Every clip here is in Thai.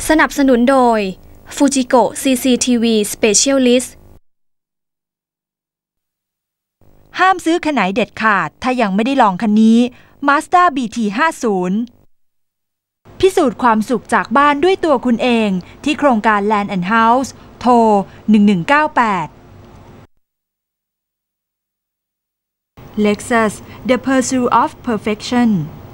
สนับสนุนโดย Fujiko CCTV Specialist ห้ามซื้อคันไหนเด็ดขาดถ้ายังไม่ได้ลองคันนี้ Mazda BT50 พิสูจน์ความสุขจากบ้านด้วยตัวคุณเองที่โครงการ Land and House โทร 1198 Lexus The Pursuit of Perfection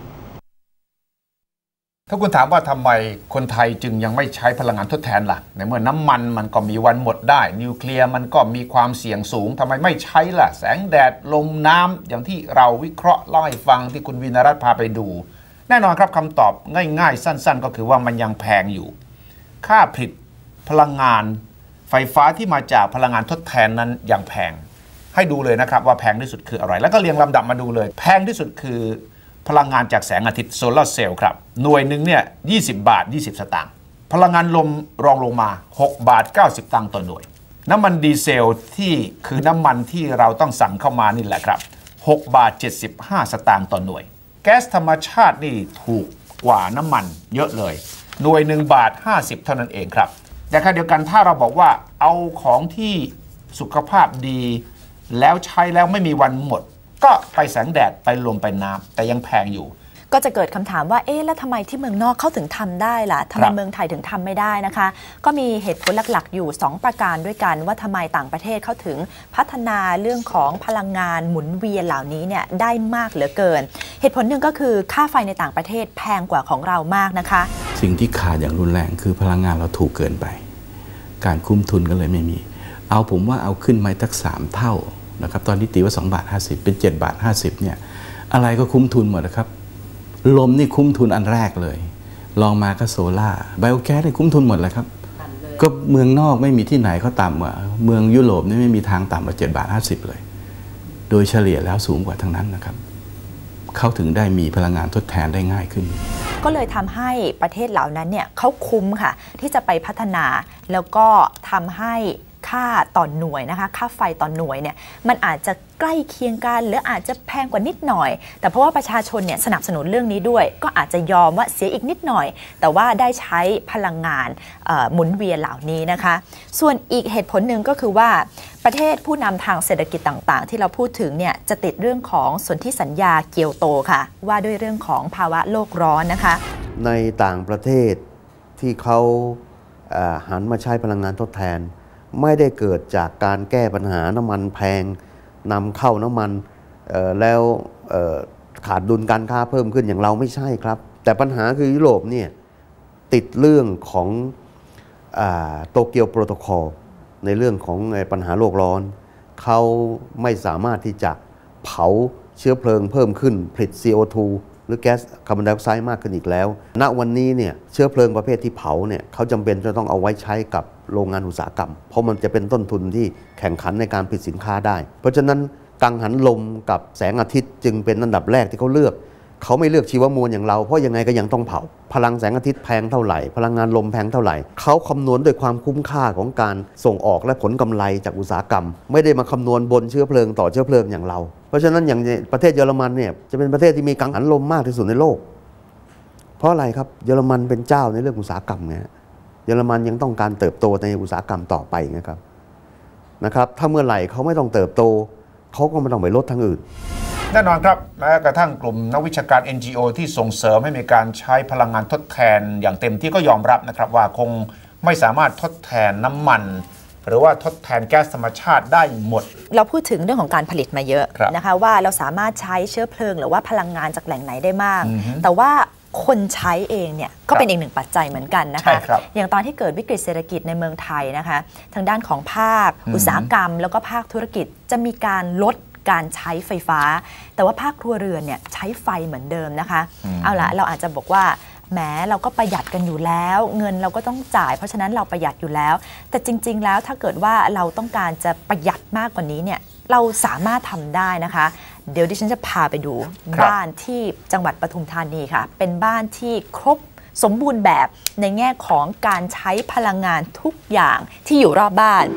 ถ้าคุณถามว่าทำไมคนไทยจึงยังไม่ใช้พลังงานทดแทนล่ะในเมื่อน้ำมันก็มีวันหมดได้นิวเคลียร์มันก็มีความเสี่ยงสูงทำไมไม่ใช้ล่ะแสงแดดลมน้ำอย่างที่เราวิเคราะห์เล่าให้ฟังที่คุณวินรัตน์พาไปดูแน่นอนครับคำตอบง่ายๆสั้นๆก็คือว่ามันยังแพงอยู่ค่าผลิตพลังงานไฟฟ้าที่มาจากพลังงานทดแทนนั้นยังแพงให้ดูเลยนะครับว่าแพงที่สุดคืออะไรแล้วก็เรียงลำดับมาดูเลยแพงที่สุดคือพลังงานจากแสงอาทิตย์โซลาร์เซลล์ครับหน่วยหนึ่งเนี่ย20 บาท 20 สตางค์พลังงานลมรองลงมา6 บาท 90 ตังค์ต่อหน่วยน้ำมันดีเซลที่คือน้ำมันที่เราต้องสั่งเข้ามานี่แหละครับ6 บาท 75 สตางค์ต่อหน่วยแก๊สธรรมชาตินี่ถูกกว่าน้ำมันเยอะเลยหน่วย1 บาท 50 เท่านั้นเองครับแต่ขณะเดียวกันถ้าเราบอกว่าเอาของที่สุขภาพดีแล้วใช้แล้วไม่มีวันหมดก็ไปแสงแดดไปลมไปน้ำแต่ยังแพงอยู่ก็จะเกิดคำถามว่าแล้วทำไมที่เมืองนอกเขาถึงทำได้ล่ะทำไมเมืองไทยถึงทำไม่ได้นะคะก็มีเหตุผลหลักๆอยู่2ประการด้วยกันว่าทำไมต่างประเทศเขาถึงพัฒนาเรื่องของพลังงานหมุนเวียนเหล่านี้เนี่ยได้มากเหลือเกินเหตุผลหนึ่งก็คือค่าไฟในต่างประเทศแพงกว่าของเรามากนะคะสิ่งที่ขาดอย่างรุนแรงคือพลังงานเราถูกเกินไปการคุ้มทุนก็เลยไม่มีผมว่าเอาขึ้นมาสัก3 เท่านะครับตอนนี้ตีว่า2 บาท 50เป็น7 บาท 50เนี่ยอะไรก็คุ้มทุนหมดนะครับลมนี่คุ้มทุนอันแรกเลยลองมาก็โซล่าไบโอแก๊สนี่คุ้มทุนหมดเลยครับก็เมืองนอกไม่มีที่ไหนเขาต่ำกว่าเมืองยุโรปนี่ไม่มีทางต่ำกว่า7 บาท 50เลยโดยเฉลี่ยแล้วสูงกว่าทั้งนั้นนะครับเขาถึงได้มีพลังงานทดแทนได้ง่ายขึ้นก็เลยทำให้ประเทศเหล่านั้นเนี่ยเขาคุ้มค่ะที่จะไปพัฒนาแล้วก็ทำให้ค่าต่อหน่วยนะคะค่าไฟต่อหน่วยเนี่ยมันอาจจะใกล้เคียงกันหรืออาจจะแพงกว่านิดหน่อยแต่เพราะว่าประชาชนเนี่ยสนับสนุนเรื่องนี้ด้วยก็อาจจะยอมว่าเสียอีกนิดหน่อยแต่ว่าได้ใช้พลังงานหมุนเวียนเหล่านี้นะคะส่วนอีกเหตุผลหนึ่งก็คือว่าประเทศผู้นำทางเศรษฐกิจต่างๆที่เราพูดถึงเนี่ยจะติดเรื่องของสนธิสัญญาเกียวโตค่ะว่าด้วยเรื่องของภาวะโลกร้อนนะคะในต่างประเทศที่เขาหันมาใช้พลังงานทดแทนไม่ได้เกิดจากการแก้ปัญหาน้ำมันแพงนำเข้าน้ำมันแล้วขาดดุลการค้าเพิ่มขึ้นอย่างเราไม่ใช่ครับแต่ปัญหาคือยุโรปเนี่ยติดเรื่องของโตเกียวโปรโตคอลในเรื่องของปัญหาโลกร้อนเขาไม่สามารถที่จะเผาเชื้อเพลิงเพิ่มขึ้นผลิต CO2 หรือแก๊สคาร์บอนไดออกไซด์มากขึ้นอีกแล้วณวันนี้เนี่ยเชื้อเพลิงประเภทที่เผาเนี่ยเขาจำเป็นจะต้องเอาไว้ใช้กับโรงงานอุตสาหกรรมเพราะมันจะเป็นต้นทุนที่แข่งขันในการผลิตสินค้าได้เพราะฉะนั้นกังหันลมกับแสงอาทิตย์จึงเป็นอันดับแรกที่เขาเลือกเขาไม่เลือกชีวมวลอย่างเราเพราะยังไงก็ยังต้องเผาพลังแสงอาทิตย์แพงเท่าไหร่พลังงานลมแพงเท่าไหร่เขาคำนวณด้วยความคุ้มค่าของการส่งออกและผลกำไรจากอุตสาหกรรมไม่ได้มาคำนวณบนเชื้อเพลิงต่อเชื้อเพลิงอย่างเราเพราะฉะนั้นอย่างประเทศเยอรมันเนี่ยจะเป็นประเทศที่มีกังหันลมมากที่สุดในโลกเพราะอะไรครับเยอรมันเป็นเจ้าในเรื่องอุตสาหกรรมไงเยอรมันยังต้องการเติบโตในอุตสาหกรรมต่อไปนะครับถ้าเมื่อไหร่เขาไม่ต้องเติบโตเขาก็ไม่ต้องไปลดทางอื่นแน่นอนครับแม้กระทั่งกลุ่มนักวิชาการ NGO ที่ส่งเสริมให้มีการใช้พลังงานทดแทนอย่างเต็มที่ก็ยอมรับนะครับว่าคงไม่สามารถทดแทนน้ำมันหรือว่าทดแทนแก๊สธรรมชาติได้หมดเราพูดถึงเรื่องของการผลิตมาเยอะนะคะว่าเราสามารถใช้เชื้อเพลิงหรือว่าพลังงานจากแหล่งไหนได้มากแต่ว่าคนใช้เองเนี่ยก็เป็นอีกหนึ่งปัจจัยเหมือนกันนะคะอย่างตอนที่เกิดวิกฤตเศรษฐกิจในเมืองไทยนะคะทางด้านของภาคอุตสาหกรรมแล้วก็ภาคธุรกิจจะมีการลดการใช้ไฟฟ้าแต่ว่าภาคครัวเรือนเนี่ยใช้ไฟเหมือนเดิมนะคะเอาละเราอาจจะบอกว่าแหมเราก็ประหยัดกันอยู่แล้วเงินเราก็ต้องจ่ายเพราะฉะนั้นเราประหยัดอยู่แล้วแต่จริงๆแล้วถ้าเกิดว่าเราต้องการจะประหยัดมากกว่านี้เนี่ยเราสามารถทำได้นะคะเดี๋ยวดิฉันจะพาไปดูบ้านที่จังหวัดปทุมธานีค่ะเป็นบ้านที่ครบสมบูรณ์แบบในแง่ของการใช้พลังงานทุกอย่างที่อยู่รอบบ้าน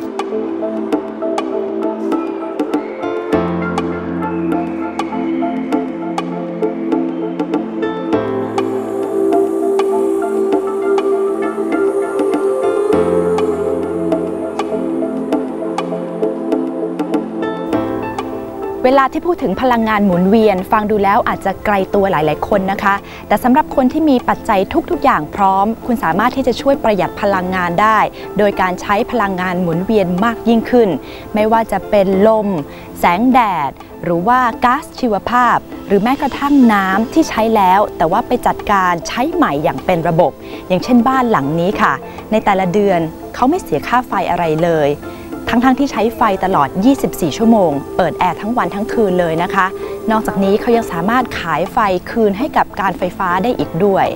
เวลาที่พูดถึงพลังงานหมุนเวียนฟังดูแล้วอาจจะไกลตัวหลายๆคนนะคะแต่สำหรับคนที่มีปัจจัยทุกๆอย่างพร้อมคุณสามารถที่จะช่วยประหยัดพลังงานได้โดยการใช้พลังงานหมุนเวียนมากยิ่งขึ้นไม่ว่าจะเป็นลมแสงแดดหรือว่าก๊าซชีวภาพหรือแม้กระทั่งน้ำที่ใช้แล้วแต่ว่าไปจัดการใช้ใหม่อย่างเป็นระบบอย่างเช่นบ้านหลังนี้ค่ะในแต่ละเดือนเขาไม่เสียค่าไฟอะไรเลยทั้งที่ใช้ไฟตลอด24ชั่วโมงเปิดแอร์ทั้งวันทั้งคืนเลยนะคะนอกจากนี้เขายังสามารถขายไฟคืนให้กับการไฟฟ้าได้อีกด้วย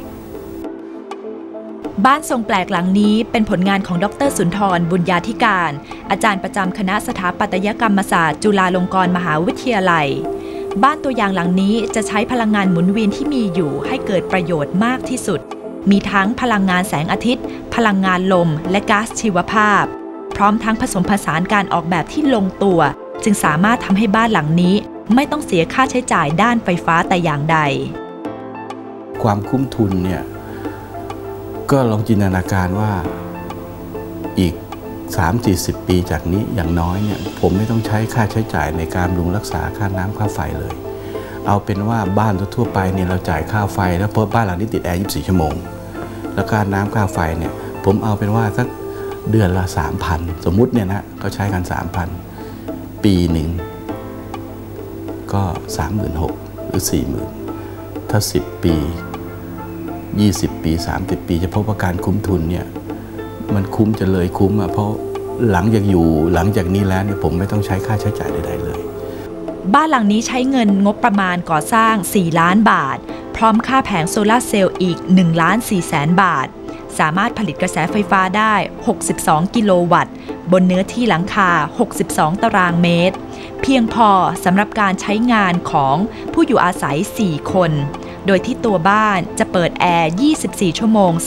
บ้านทรงแปลกหลังนี้เป็นผลงานของดร.สุนทรบุญญาธิการอาจารย์ประจำคณะสถาปัตยกรรมศาสตร์จุฬาลงกรณ์มหาวิทยาลัยบ้านตัวอย่างหลังนี้จะใช้พลังงานหมุนเวียนที่มีอยู่ให้เกิดประโยชน์มากที่สุดมีทั้งพลังงานแสงอาทิตย์พลังงานลมและก๊าซชีวภาพพร้อมทั้งผสมผสานการออกแบบที่ลงตัวจึงสามารถทำให้บ้านหลังนี้ไม่ต้องเสียค่าใช้จ่ายด้านไฟฟ้าแต่อย่างใดความคุ้มทุนเนี่ยก็ลองจินตนาการว่าอีก 30-40 ปีจากนี้อย่างน้อยเนี่ยผมไม่ต้องใช้ค่าใช้จ่ายในการบำรุงรักษาค่าน้ำค่าไฟเลยเอาเป็นว่าบ้านทั่วไปเนี่ยเราจ่ายค่าไฟแล้วเพราะบ้านหลังนี้ติดแอร์24ชั่วโมงแล้วค่าน้ำค่าไฟเนี่ยผมเอาเป็นว่าสักเดือนละ 3,000 สมมุติเนี่ยนะเขาใช้กัน 3,000 ปีหนึ่งก็ 36,000 หรือ 40,000 ถ้า10 ปี20 ปี30 ปีจะพบว่าการคุ้มทุนเนี่ยมันคุ้มจะเลยคุ้มเพราะหลังจากนี้แล้วเนี่ยผมไม่ต้องใช้ค่าใช้จ่ายใดๆเลยบ้านหลังนี้ใช้เงินงบประมาณก่อสร้าง4ล้านบาทพร้อมค่าแผงโซลาร์เซลล์อีก1,400,000 บาทสามารถผลิตกระแสไฟฟ้าได้62กิโลวัตต์บนเนื้อที่หลังคา62ตารางเมตรเพียงพอสำหรับการใช้งานของผู้อยู่อาศัย4คนโดยที่ตัวบ้านจะเปิดแอร์24ชั่วโมง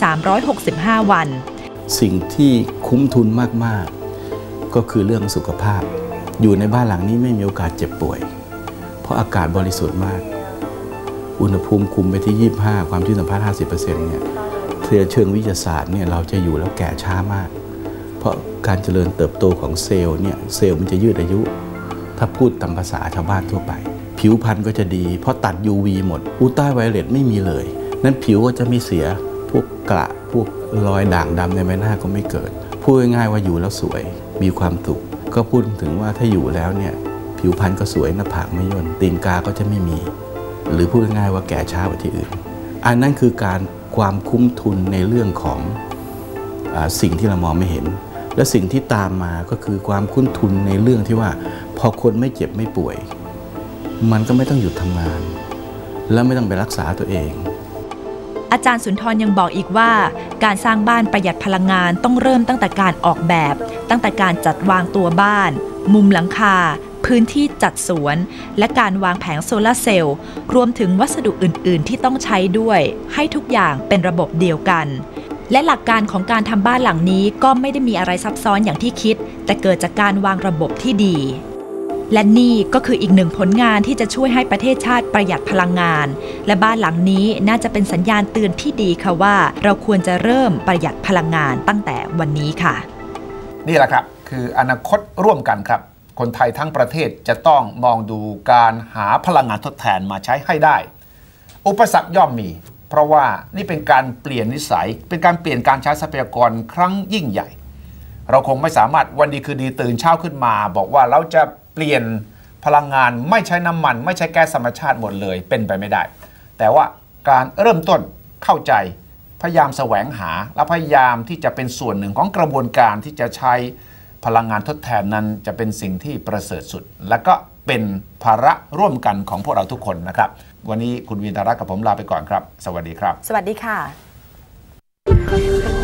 365วันสิ่งที่คุ้มทุนมากๆก็คือเรื่องสุขภาพอยู่ในบ้านหลังนี้ไม่มีโอกาสเจ็บป่วยเพราะอากาศบริสุทธิ์มากอุณหภูมิคุมไปที่25ความชื้นสัมพัทธ์ 50% เนี่ยเชิงวิทยาศาสตร์เนี่ยเราจะอยู่แล้วแก่ช้ามากเพราะการเจริญเติบโตของเซลล์เนี่ยเซลล์มันจะยืดอายุถ้าพูดตามภาษาชาวบ้านทั่วไปผิวพรรณก็จะดีเพราะตัด UV หมดอุลตราไวโอเลตไม่มีเลยนั้นผิวก็จะไม่เสียพวกกระพวกรอยด่างดำในใบหน้าก็ไม่เกิดพูดง่ายๆว่าอยู่แล้วสวยมีความสุขก็พูดถึงว่าถ้าอยู่แล้วเนี่ยผิวพรรณก็สวยหน้าผากไม่ย่นตีนกาก็จะไม่มีหรือพูดง่ายๆว่าแก่ช้ากว่าที่อื่นอันนั้นคือการความคุ้มทุนในเรื่องของสิ่งที่เรามองไม่เห็นและสิ่งที่ตามมาก็คือความคุ้มทุนในเรื่องที่ว่าพอคนไม่เจ็บไม่ป่วยมันก็ไม่ต้องหยุดทำงานและไม่ต้องไปรักษาตัวเองอาจารย์สุนทรยังบอกอีกว่าการสร้างบ้านประหยัดพลังงานต้องเริ่มตั้งแต่การออกแบบตั้งแต่การจัดวางตัวบ้านมุมหลังคาพื้นที่จัดสวนและการวางแผงโซลาร์เซลล์รวมถึงวัสดุอื่นๆที่ต้องใช้ด้วยให้ทุกอย่างเป็นระบบเดียวกันและหลักการของการทำบ้านหลังนี้ก็ไม่ได้มีอะไรซับซ้อนอย่างที่คิดแต่เกิดจากการวางระบบที่ดีและนี่ก็คืออีกหนึ่งผลงานที่จะช่วยให้ประเทศชาติประหยัดพลังงานและบ้านหลังนี้น่าจะเป็นสัญญาณเตือนที่ดีค่ะว่าเราควรจะเริ่มประหยัดพลังงานตั้งแต่วันนี้ค่ะนี่แหละครับคืออนาคตร่วมกันครับคนไทยทั้งประเทศจะต้องมองดูการหาพลังงานทดแทนมาใช้ให้ได้อุปสรรคย่อมมีเพราะว่านี่เป็นการเปลี่ยนนิสัยเป็นการเปลี่ยนการใช้ทรัพยากรครั้งยิ่งใหญ่เราคงไม่สามารถวันดีคืนดีตื่นเช้าขึ้นมาบอกว่าเราจะเปลี่ยนพลังงานไม่ใช้น้ำมันไม่ใช้แก๊สธรรมชาติหมดเลยเป็นไปไม่ได้แต่ว่าการเริ่มต้นเข้าใจพยายามแสวงหาและพยายามที่จะเป็นส่วนหนึ่งของกระบวนการที่จะใช้พลังงานทดแทนนั้นจะเป็นสิ่งที่ประเสริฐสุดและก็เป็นภาระร่วมกันของพวกเราทุกคนนะครับวันนี้คุณวินทรัตน์กับผมลาไปก่อนครับสวัสดีครับสวัสดีค่ะ